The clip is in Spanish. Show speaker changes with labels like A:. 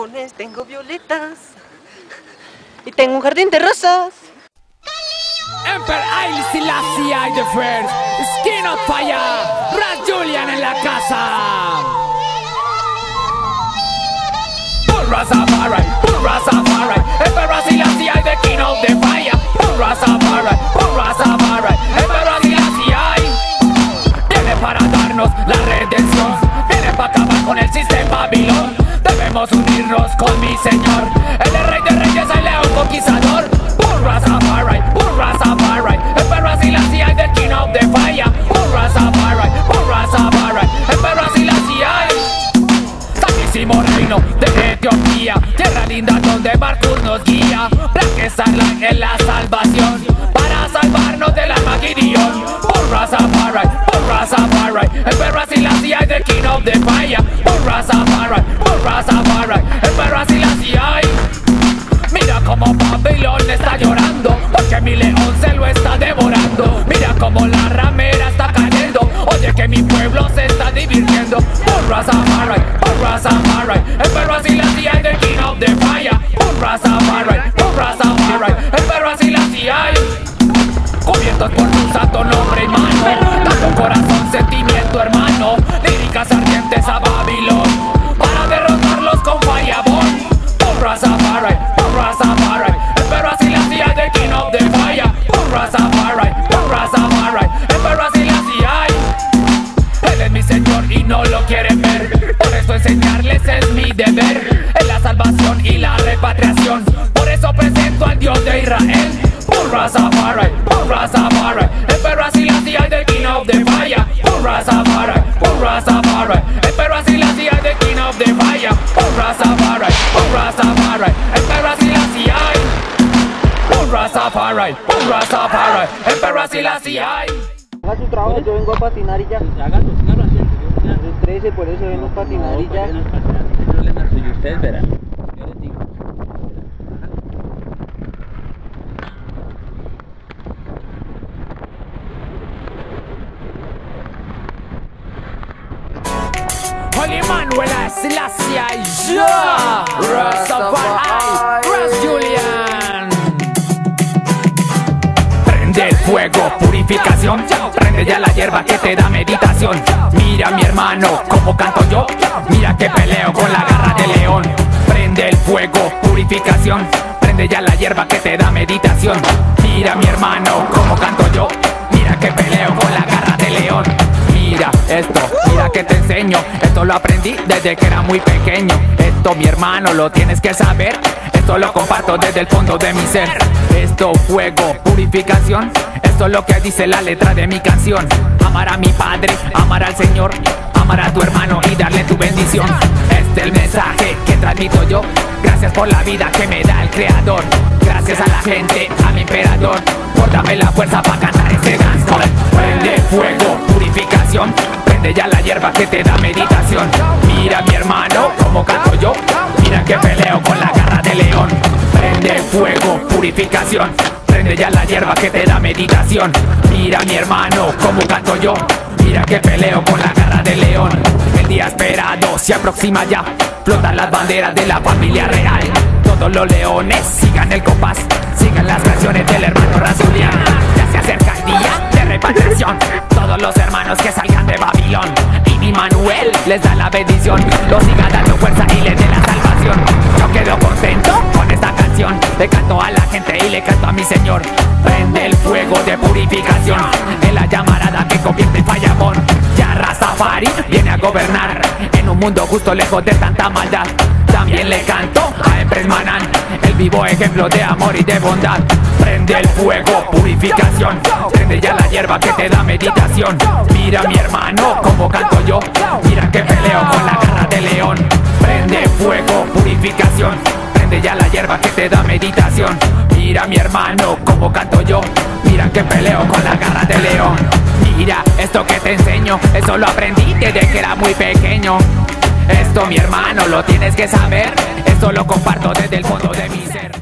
A: bombones, tengo violetas y tengo un jardín de rosas.
B: Emperor Haile Selassie I the First, Skin of Fire, Ras Julian en la casa. Rastafari, Rastafari, Emperor Selassie I the King of the Fire. Rastafari, Rastafari, Emperor Selassie I. Viene para darnos la redención, viene para acabar con el sistema Babilón. Debemos unirnos con mi Señor, el rey de reyes, el león conquistador. Rastafari, Rastafari, Emperor Selassie I the King of the Fire. Rastafari, Rastafari, Emperor Selassie I. Santísimo reino de Etiopía, tierra linda donde Marcus nos guía. Blanquezarla en la salvación, para salvarnos del alma Gideón. Rastafari, Rastafari, Emperor Selassie I the King of the Fire. Rastafari, Rastafari, Emperor Selassie I. Mira como Babilón está llorando, porque mi león se lo está devorando. Mira como la ramera está cayendo, oye que mi pueblo se está divirtiendo. Rastafari, Rastafari, Emperor Selassie I the King of the Fire. Rastafari, Rastafari, Emperor Selassie I. Cubiertos por tu santo nombre, hermano, dando corazón, sentimiento, hermano. Líricas ardientes a Babilón, para derrotarlos con Fireball. Rastafari, Rastafari, Emperor Selassie I the King of the Fire. Rastafari, Rastafari, Emperor Selassie I. Él es mi Señor y no lo quieren ver, por eso enseñarles es mi deber. En la salvación y la repatriación, por eso presento al Dios de Israel. Rastafari, Rastafari, Emperor Selassie I the King of the Fire. Rastafari, Rastafari, Emperor Selassie I the King of the Fire. Rastafari, Rastafari, Emperor Selassie I. Rastafari, Rastafari, Emperor Selassie I.
A: Haga su trabajo, yo vengo a patinar y ya.
C: Haga su trabajo,
A: Los 13, por eso vengo a patinar y ya.
C: No hay problema suyo, ustedes verán. Yo les digo.
B: Holy Manuel Selassie I, yeah. Rastafari, Ras Julian. Prende el fuego, purificación. Prende ya la hierba que te da meditación. Mira mi hermano, como canto yo. Mira que peleo con la garra de león. Prende el fuego, purificación. Prende ya la hierba que te da meditación. Mira mi hermano, como canto yo. Mira que peleo con la garra de león. Mira esto, mira que te enseño. Esto lo aprendí desde que era muy pequeño. Esto mi hermano lo tienes que saber. Esto lo comparto desde el fondo de mi ser. Esto fuego, purificación. Esto es lo que dice la letra de mi canción. Amar a mi padre, amar al Señor, amar a tu hermano y darle tu bendición. Este es el mensaje que transmito yo. Gracias por la vida que me da el Creador. Gracias a la gente, a mi emperador, por darme la fuerza para cantar este dancehall. Prende fuego, purificación. Prende ya la hierba que te da meditación. Mira mi hermano, como canto yo. Mira que peleo con la garra de león. Prende fuego, purificación. Prende ya la hierba que te da meditación. Mira mi hermano, como canto yo. Mira que peleo con la garra de león. El día esperado se aproxima ya. Flotan las banderas de la familia real. Todos los leones sigan el compás, sigan las canciones del hermano Ras Julian. Ya se acerca el día de repatriación. Todos los hermanos que salgan de Babilón, y mi Manuel les da la bendición. Los siga dando fuerza y les dé la salvación. Yo quedo contento con esta canción. Le canto a la gente y le canto a mi Señor. Prende el fuego de purificación en la llamarada que convierte en Fireball. Ya Rastafari viene a gobernar en un mundo justo lejos de tanta maldad. También le canto a Empress Manan, el vivo ejemplo de amor y de bondad. Prende el fuego, purificación. Prende ya la hierba que te da meditación. Mira mi hermano, como canto yo. Mira que peleo con la garra de león. Prende fuego, purificación. Prende ya la hierba que te da meditación. Mira mi hermano, como canto yo. Mira que peleo con la garra de león. Mira esto que te enseño, eso lo aprendí desde que era muy pequeño. Esto mi hermano lo tienes que saber. Esto lo comparto desde el fondo de mi ser.